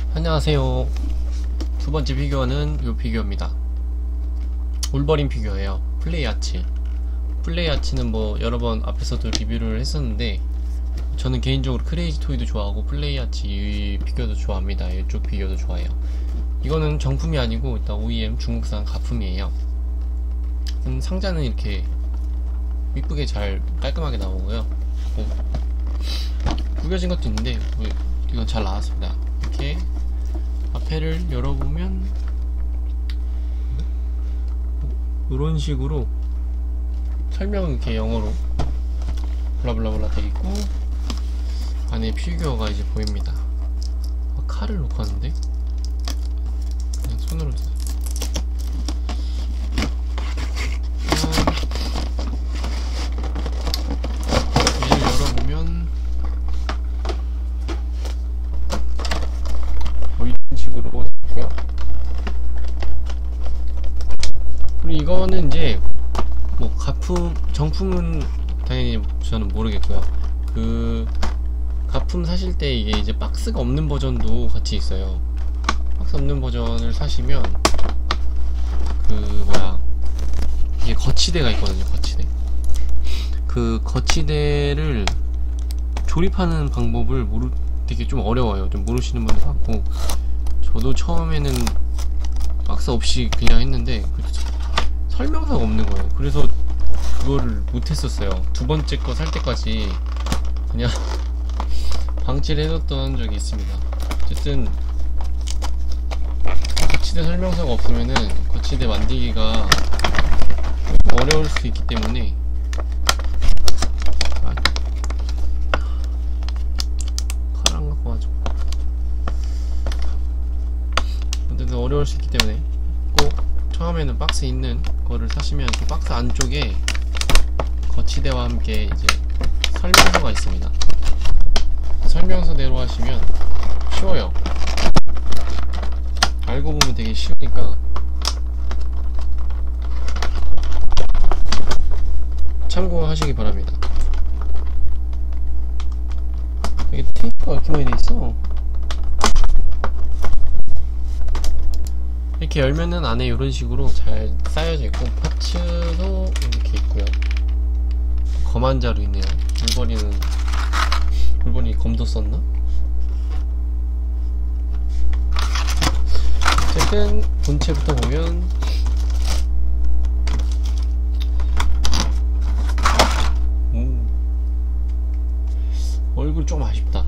안녕하세요. 두 번째 피규어는 요 피규어입니다. 울버린 피규어예요. 플레이아치. 플레이아치는 뭐 여러 번 앞에서도 리뷰를 했었는데, 저는 개인적으로 크레이지 토이도 좋아하고 플레이아치 이 피규어도 좋아합니다. 이쪽 피규어도 좋아해요. 이거는 정품이 아니고 일단 OEM 중국산 가품이에요. 상자는 이렇게 이쁘게 잘 깔끔하게 나오고요. 구겨진 것도 있는데 이건 잘 나왔습니다. 이렇게 앞에를 열어보면 이런 식으로 설명은 이렇게 영어로 블라블라블라 돼 있고, 안에 피규어가 이제 보입니다. 칼을 놓고 왔는데 그냥 손으로 얘를 열어보면 뭐 이런 식으로 됐고요. 그리고 이거는 이제 뭐 가품, 정품은 당연히 저는 모르겠고요. 그 가품 사실 때 이게 이제 박스가 없는 버전도 같이 있어요. 박스 없는 버전을 사시면 이게 거치대가 있거든요. 거치대. 그 거치대를 조립하는 방법을 되게 좀 어려워요. 좀 모르시는 분도 많고, 저도 처음에는 박스 없이 그냥 했는데 설명서가 없는 거예요. 그래서 그거를 못했었어요. 두 번째 거 살 때까지 그냥 방치를 해뒀던 적이 있습니다. 어쨌든 거치대 설명서가 없으면은 거치대 만들기가 어려울 수 있기 때문에 칼 안 갖고 와가지고 어쨌든 어려울 수 있기 때문에 꼭 처음에는 박스 있는 거를 사시면 그 박스 안쪽에 거치대와 함께 이제 설명서가 있습니다. 설명서대로 하시면 쉬워요. 알고 보면 되게 쉬우니까 참고하시기 바랍니다. 여기 테이프가 이렇게 많이 돼 있어. 이렇게 열면은 안에 이런 식으로 잘 쌓여져 있고, 파츠도 이렇게 있고요. 검한 자루 있네요. 물건이 검도 썼나? 어쨌든 본체부터 보면 얼굴 좀 아쉽다.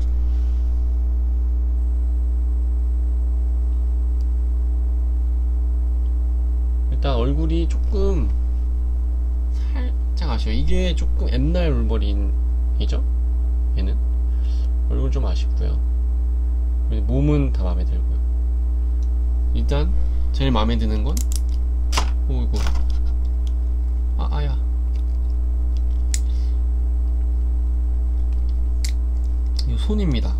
일단 얼굴이 조금 살짝 아쉬워요. 이게 조금 옛날 울버린이죠? 얘는 얼굴 좀 아쉽고요. 몸은 다 마음에 들고요. 일단 제일 마음에 드는 건 이거 아야 이거 손입니다.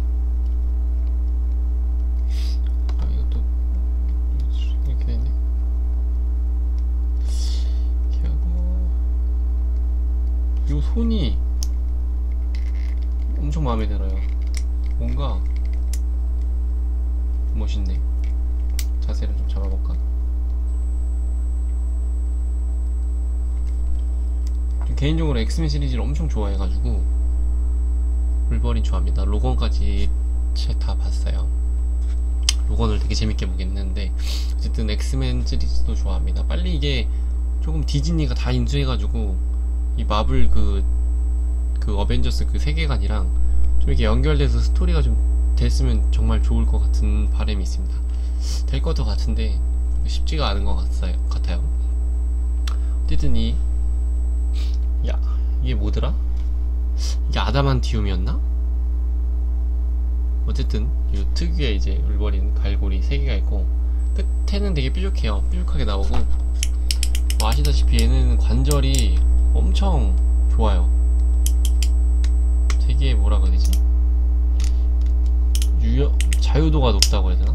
이것도 이렇게 되네. 이렇게 하고, 이 손이 엄청 마음에 들어요. 뭔가 멋있네. 자세를 좀 잡아볼까? 개인적으로 엑스맨 시리즈를 엄청 좋아해가지고 울버린 좋아합니다. 로건까지 다 봤어요. 로건을 되게 재밌게 보겠는데, 어쨌든 엑스맨 시리즈도 좋아합니다. 빨리 이게 조금 디즈니가 다 인수해가지고 이 마블 그 어벤져스 그 세계관이랑 좀 이렇게 연결돼서 스토리가 좀 됐으면 정말 좋을 것 같은 바람이 있습니다. 될 것도 같은데 쉽지가 않은 것 같아요. 어쨌든 이게 뭐더라? 이게 아다만티움이었나? 어쨌든 이 특유의 이제 울버린 갈고리 3개가 있고, 끝에는 되게 뾰족해요. 뾰족하게 나오고, 아시다시피 얘는 관절이 엄청 좋아요. 되게 뭐라 그래야 되지? 자유도가 높다고 해야 되나?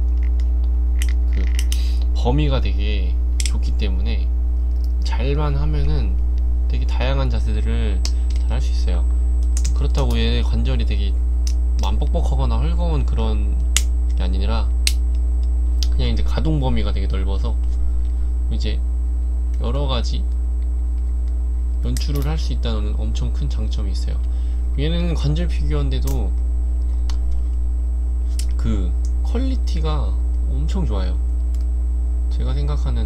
그 범위가 되게 좋기 때문에 잘만 하면은 되게 다양한 자세들을 잘 할 수 있어요. 그렇다고 얘 관절이 되게 맘뻑뻑하거나 헐거운 그런 게 아니라 그냥 이제 가동 범위가 되게 넓어서 이제 여러 가지 연출을 할 수 있다는 엄청 큰 장점이 있어요. 얘는 관절 피규어인데도 그 퀄리티가 엄청 좋아요. 제가 생각하는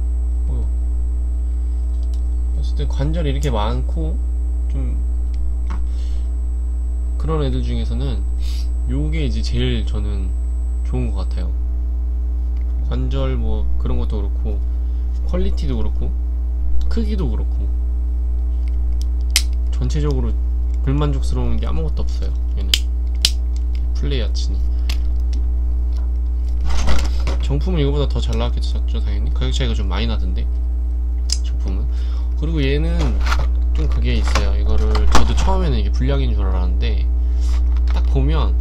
어쨌든 관절이 이렇게 많고 좀 그런 애들 중에서는 요게 이제 제일 저는 좋은 것 같아요. 관절 뭐 그런 것도 그렇고 퀄리티도 그렇고 크기도 그렇고 전체적으로 불만족스러운 게 아무것도 없어요. 얘는 플레이아치는 정품은 이거보다 더 잘 나왔겠죠 당연히. 가격 차이가 좀 많이 나던데 정품은. 그리고 얘는 좀 그게 있어요. 이거를 저도 처음에는 이게 불량인 줄 알았는데 딱 보면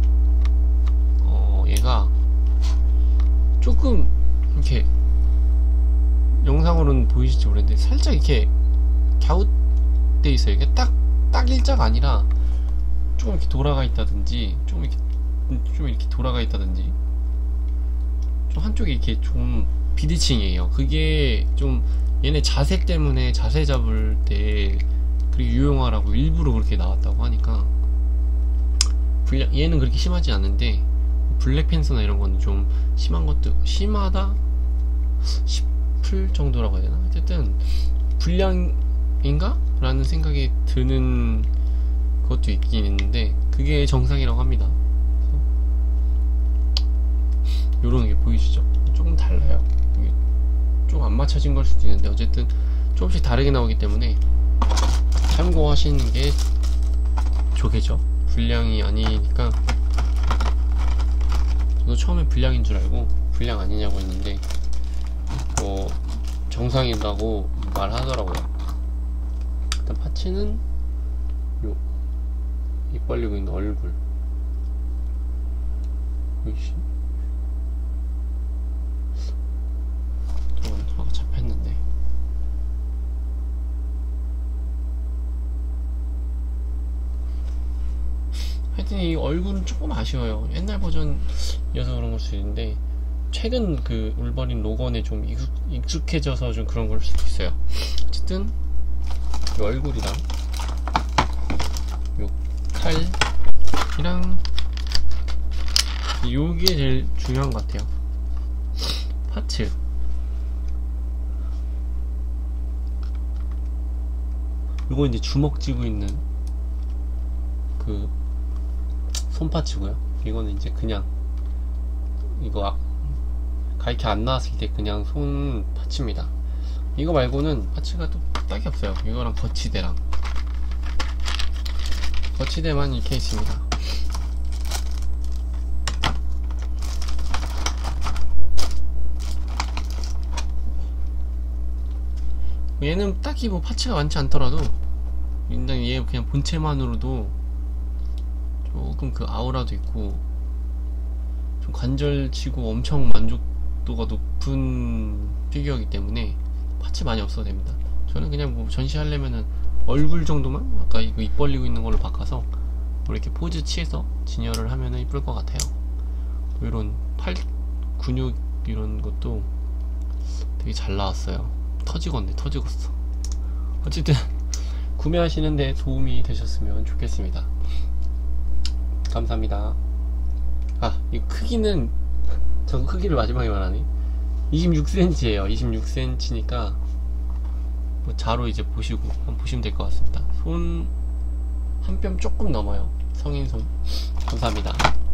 얘가 조금 이렇게 영상으로는 보이실지 모르겠는데 살짝 이렇게 갸웃돼 있어요. 이게 딱 일자가 아니라 조금 이렇게 돌아가 있다든지 좀 이렇게 돌아가 있다든지 좀 한쪽이 이렇게 좀 비대칭이에요. 그게 좀 얘네 자세 때문에 자세 잡을 때 그렇게 유용하라고 일부러 그렇게 나왔다고 하니까 얘는 그렇게 심하지 않은데 블랙팬서나 이런 거는 좀 심한 것도 심하다 싶을 정도라고 해야 되나? 어쨌든 불량인가? 라는 생각이 드는 것도 있긴 있는데 그게 정상이라고 합니다. 요런 게 보이시죠? 조금 달라요. 좀 안 맞춰진 걸 수도 있는데 어쨌든 조금씩 다르게 나오기 때문에 참고하시는 게 좋겠죠. 불량이 아니니까. 저도 처음에 불량인 줄 알고 불량 아니냐고 했는데 뭐 정상이라고 말하더라고요. 일단 파츠는 요 입 벌리고 있는 얼굴 보이시? 아까 잡혔는데 하여튼 이 얼굴은 조금 아쉬워요. 옛날 버전이어서 그런 걸 수도 있는데 최근 그 울버린 로건에 좀 익숙해져서 좀 그런 걸 수도 있어요. 어쨌든 이 얼굴이랑 요 칼이랑 요게 제일 중요한 것 같아요. 파츠 요거 이제 주먹 쥐고 있는 그 손파츠고요. 이거는 이제 그냥 이거 가이키 안 나왔을 때 그냥 손 파츠입니다. 이거 말고는 파츠가 또 딱히 없어요. 이거랑 거치대만 이렇게 있습니다. 얘는 딱히 뭐 파츠가 많지 않더라도 일단 얘 그냥 본체만으로도 조금 그 아우라도 있고 좀 관절치고 엄청 만족도가 높은 피규어이기 때문에 파츠 많이 없어도 됩니다. 저는 그냥 뭐 전시하려면은 얼굴 정도만 아까 이거 입 벌리고 있는 걸로 바꿔서 뭐 이렇게 포즈 취해서 진열을 하면은 이쁠 것 같아요. 이런 팔 근육 이런 것도 되게 잘 나왔어요. 터지겠어. 어쨌든 구매하시는데 도움이 되셨으면 좋겠습니다. 감사합니다. 이 크기는 전 크기를 마지막에 말하네. 26cm예요. 26cm니까 뭐 자로 이제 보시고 한번 보시면 될 것 같습니다. 손 한 뼘 조금 넘어요. 성인 손. 감사합니다.